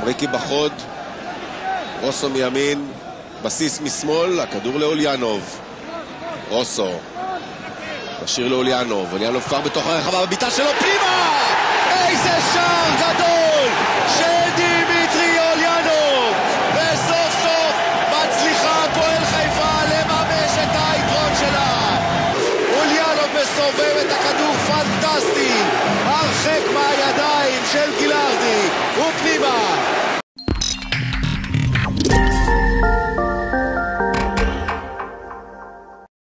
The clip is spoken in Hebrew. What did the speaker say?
ריקי בחוד, רוסו מימין, בסיס משמאל, הכדור לאוליאנוב. רוסו משאיר לאוליאנוב, אוליאנוב כבר בתוך הרחבה, בביתה שלו פנימה! איזה שער גדול של דימיטרי אוליאנוב! וסוף סוף מצליחה הפועל חיפה לממש את היתרון שלה. אוליאנוב מסובב את הכדור פנטסטי, הרחק מהידיים של גילארדי ופנימה.